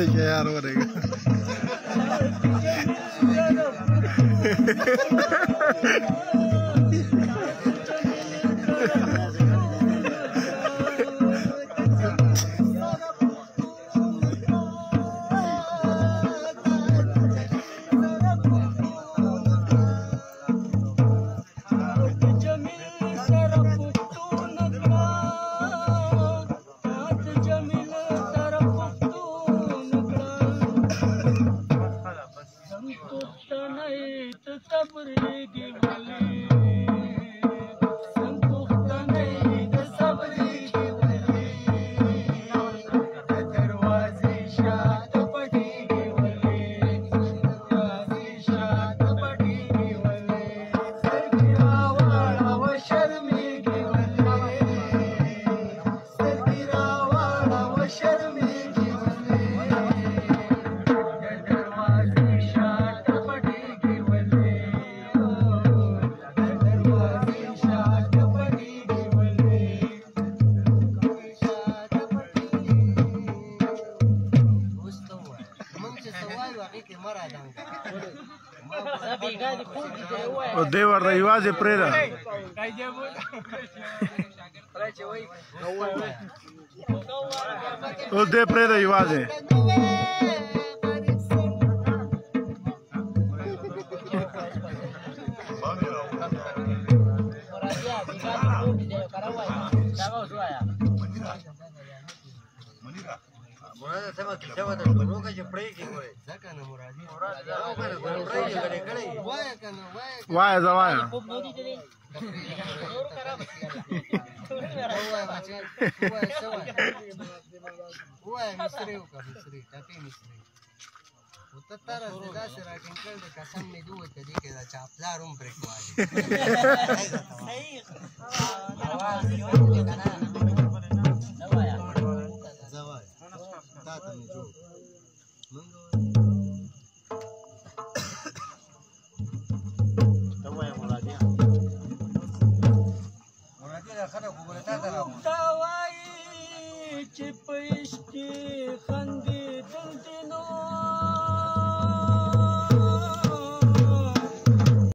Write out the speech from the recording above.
غلی شه یار ورګه او دی ورته یوازې پرېږده اوس دی پرېږده یوازې مراد سما کیسه وته په نوګه چې پرېږي وای ځکه نه مرادي پرېږي غړي کړي وای کنه وای زوایا وای مصری وکړه مصری کاپی مصری وته تر دا سره ټینګل د قسم مې دوه ته دي کې دا چاپلار هم پرې کوالي صحیح आवाज یو کنه زوایا زوایا تا ته مې جو منګو زوایا مرادي مرادي خلک وګورئ تا ته راو دا وایي چې پېښ کې